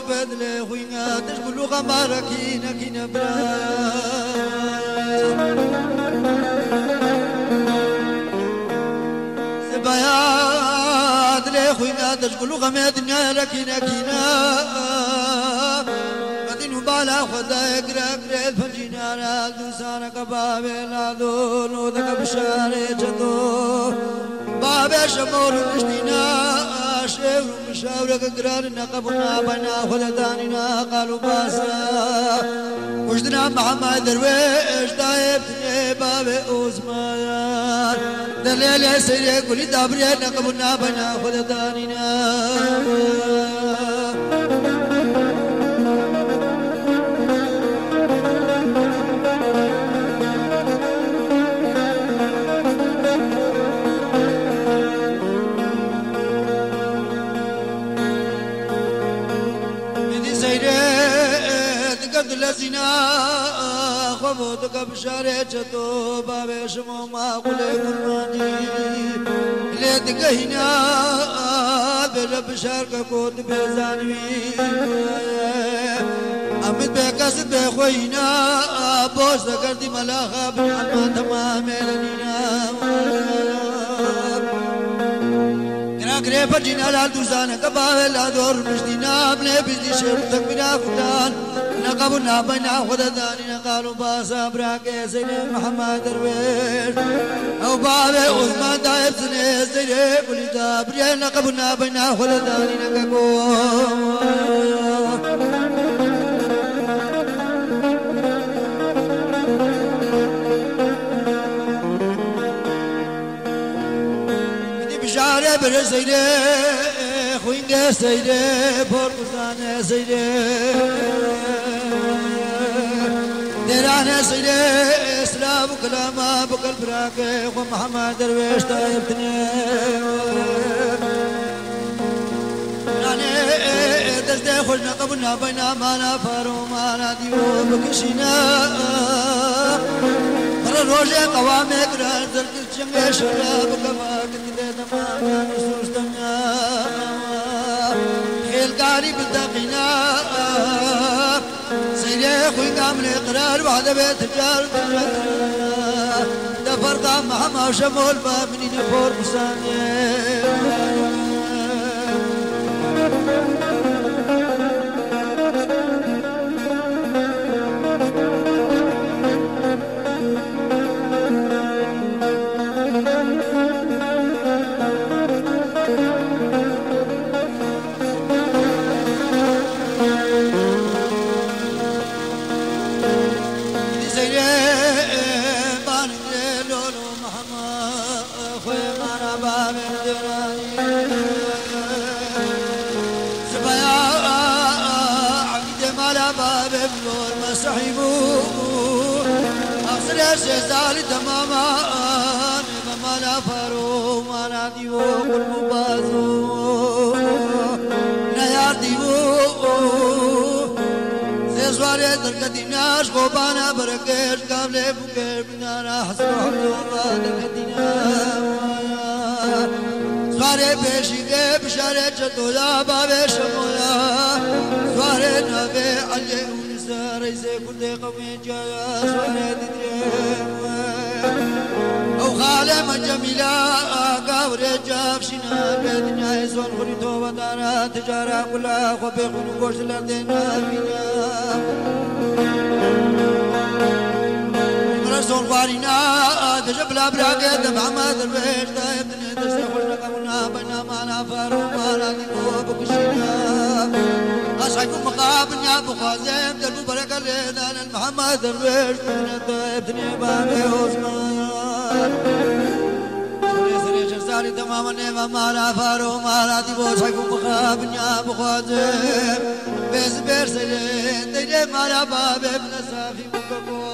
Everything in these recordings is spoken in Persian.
بدل خوينا تشبلو غماركينا كينا برا سبايا دل خوينا تشبلو غمادنا لكينا كينا بدين بالا خدا يقرأ الفجينا لا دوسانا كبابي لا دولو ذك بشاري جدو بابي شمور مشتينا شير مشاورك قرار نقبنا بنا خلداننا قالوا باسا وجدنا محمد درويش دايبتني بابي اوزمان دليل سيري كل دابري نقبنا بنا خلداننا لزنا خبوتك بشارع جتو بابي شمو ما قولي قرباني ليتك هنا برب شارك كوت بيزانوي أمد بكسد بخوينا بوش ذكرتي ملاخا بنعلمان تمام لنينا كري فجينا لالدوزانا كباوي لا دور مجدينا بلي بيدي شير تكبينا فتان نقبنا بينا خدداني قالوا باسا براكي سيدي محمد درويش او بابي عثمان دايب سني سيدي قولي دابري نقبنا بينا خدداني نقاكو بر سيدي خوينغ سيدي بورقسان سيدي ديران سيدي اسلام كلام بقلب براك ومحمد درويش طيبتني راني دزدي خوشنا قبلنا بينا مانا فارو مانا ديو بكشينا روزه قوامي قرار زرق چنگه شراب كما كده تمام نصوص دنيا خيلكاري بالدقينا سيري خوي قامل قرار بعد بيت جار دفرقا محمد شمول بابني نفور بساني سيزال تماما ما لا فرو ما لا ديو كل مبازو نيار ديو سيزواري دركتيناش غوبانا بركش قابل بكر بنانا حسن حلوبا دركتيناش سواري بيشيكي بشاري چطولا بابي شمولا سواري نبي علي ونسا ريسي كل قوي جايا سواري او خالم جميلة قاوري جافشنا بدنيا يسون خريطو ودارا تجارة كلها خبيخون وقوش لردنا فينا رسول فارينا تجبلا براقية دمع ما درويش دايبتني تسي خوشنا قمنا بينا معنا فارو مانا ديكو بكشينا أشعكم مقابنيا بخوازيم دلبو بركة ليدان المحمد درويش بدنا دايبتني بابي عثمان سري شرسالي تماما نيما مانا فارو مانا ديكو أشعكم مقابنيا بخوازيم بيز بيرسلين ديدي مانا بابي بنا صافي مكبو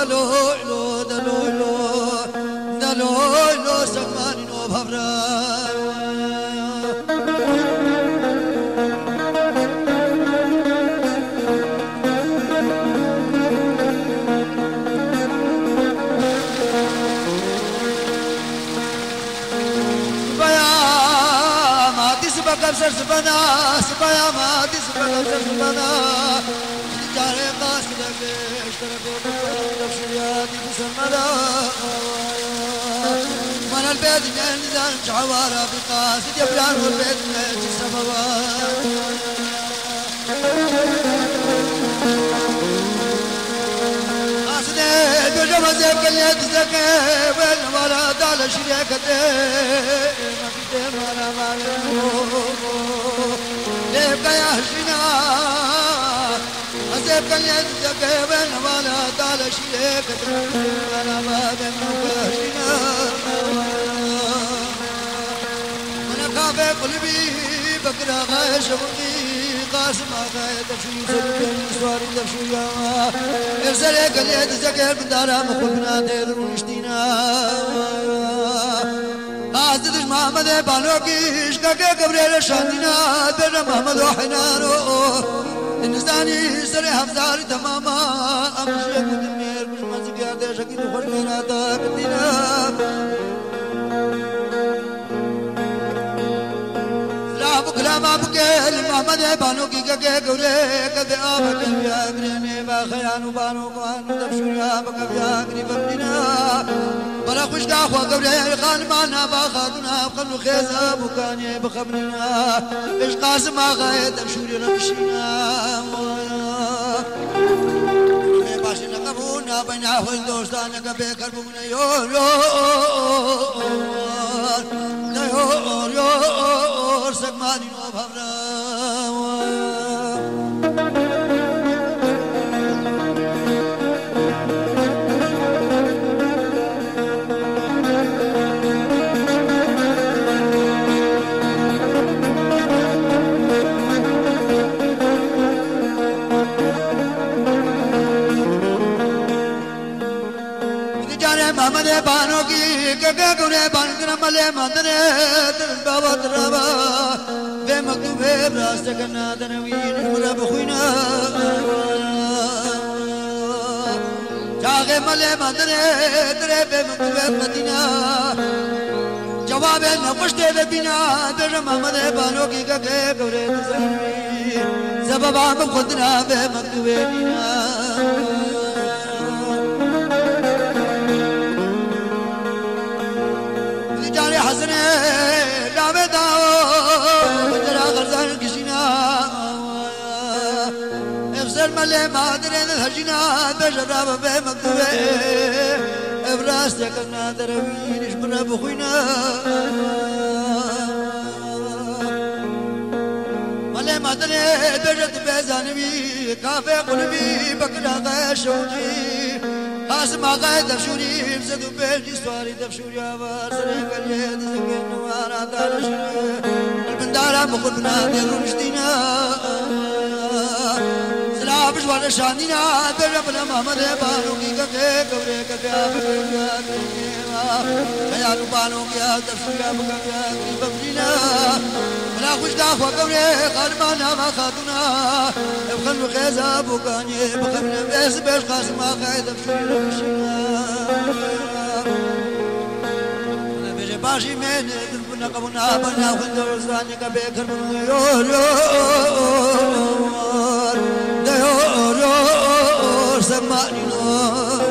دلويلو دلويلو دلويلو سماني نو بابرا سر سبنا سبايا ما تسبنا سر سبنا جاري قاصد اشتركوا بالشريات بسمدا من البيت نزل شعوارا بقاصد يبلان والبيت تسبوا قاصد بجمع زيب كل تزكي وين ولا دال شريكته ما في مالا مالا ليبقى يا هشنا أزيب كان يزدك بين ولا طال شريك أنا ما بينك هشنا أنا خافي قلبي بكرة غاية شبكي قاسم غاية تفشي سبكين سواري تفشي إرسالي كان يزدك بدارا مخبنا تير ونشتينا عزيز محمد بالوكيش كاكا قبريل شاندينا بين محمد وحنانو النزاني سري حفزاري تماما أمشي قدمير مش مانسك يادي شكي تخوش ميراتا كتينا سلام كلام أبكيل محمد بالوكي كاكا قبريل كذي آبك يا قريني باخيانو بانو قوانو تبشوريا بكبيا قريب أبنينا بلا خوش داخوا قبريل خان معنا باخاتنا بخلو خيزة بكاني بخبرنا إش قاسم آغاية تبشوري رمشينا باشي نقبونا بين أهل دوستانا كبه كربونا يور يور يور سقماني نوب هبرا محمد بانو کی کگا گنے بان کرملے مندنے تن بابا ترابا بے مکتوب راست کرنا تنوین مرب خوینا جاگے ملے مندنے ترے بے مکتوب مدینہ جواب نقشتے بے بینا در محمد بانو کی کگے گورے تسنوی سبب آم خودنا بے مکتوب دینا حسنه دعوه داو جرا غرزان کشینا افسر مله مادرین الحجینا بجرا به مکتوبه ابراز کرنا درویش من بخوینا مله مادرین بجت بزانوی کافه قلبی بکرا غشوجی قاسم آقای تفشوری بزدو بیجی سواری تفشوری آوار سره کلیه دزگین نوانا دارشی البندارا مخدنا دیرو مشتینا سلابش والا شاندینا دربنا محمد بانو کی ککے کبرے ککیا بکریا کریما خیالو بانو کیا تفشوری بکریا کی ببجینا بلا خوش داخوا کبرے قرمانا ما خاتونا ابخلو خیزا بکانی بخبرنا بیس بیش قاسم آقای تفشوری باشي من دلبنا قبنا بنا خندر زاني كبيكر من يور يور يور سمعني نور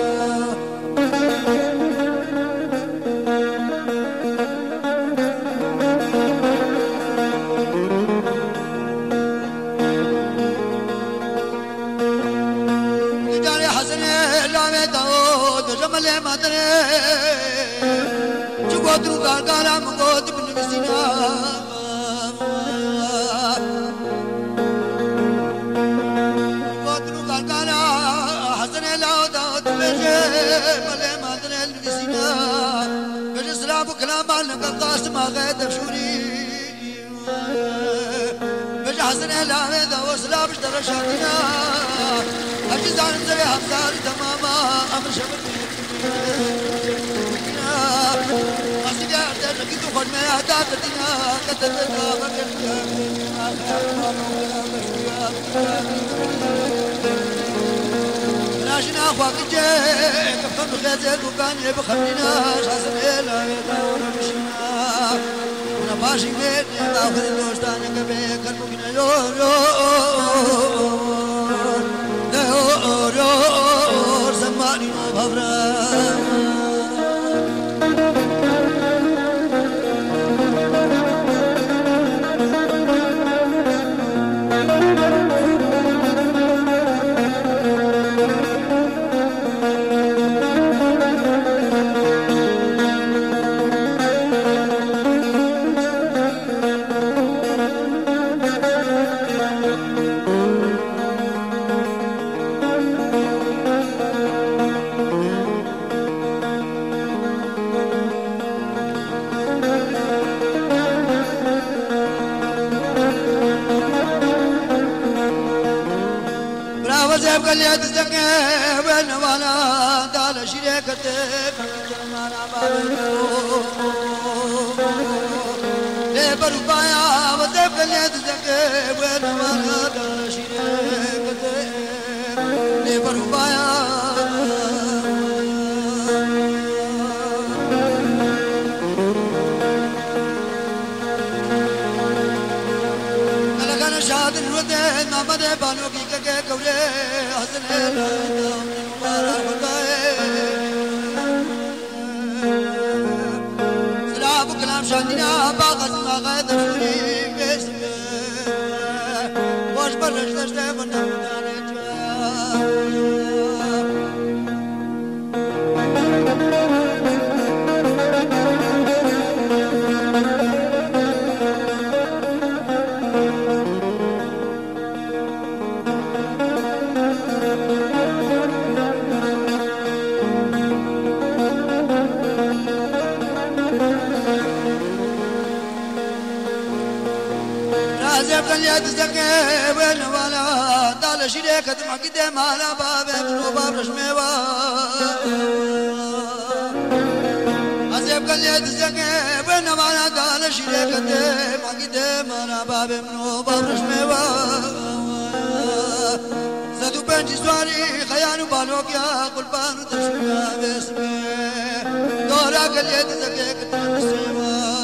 جاري حسن لامي داود جمل مدري جواتو غاغالا مغوت بن مسينا جواتو غاغالا حسن لا داود بجي ملي مادن المسينا بجسراب كلام لك قاسم غيت بشوري بج حسن لا دا وسلاب اشترى شاكينا اجزان زي حمزار تماما شبك أصدقاء تجد خد ما يهداك الدنيا كتبنا بكرنا ناشنا أخوك جيك بخم خيزك وكان بخمنا شاسم إلا يدور مشينا ونباشي بيتنا أخذ الدوستان كبيك المكنا يور زماني وبفران وزيب قال لي تزكي بين وانا دال شريكتك ما انا لبر بايا وزيب قال لي تزكي بين وانا دال شريكتك لبر بايا شاد الودين ما بدي بالوكي ككولي حسن سلام كلام شادينا باغت ما غاد شوري باسم واش بلش تشتغل زبقا يتزكي وين ولا دال شريكة معقدة مالا بابي منو باب رشميوا زبقا يتزكي وين ولا دال شريكة معقدة مالا بابي منو باب رشميوا زدو بنجي سواري خيانو بالوك يا قلبانو تشويا باسمي دورا قل يتزكي كتن سيوا